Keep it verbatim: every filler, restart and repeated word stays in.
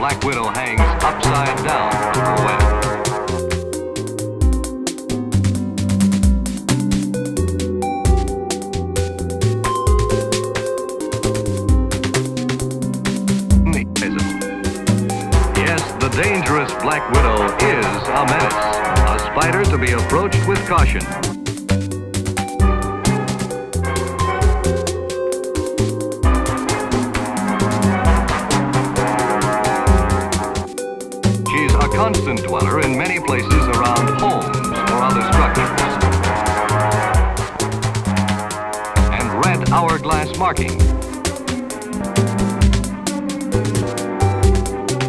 black widow hangs upside down to her web. Yes, the dangerous black widow is a menace, a spider to be approached with caution. She's a constant dweller in many places around homes or other structures. And red hourglass marking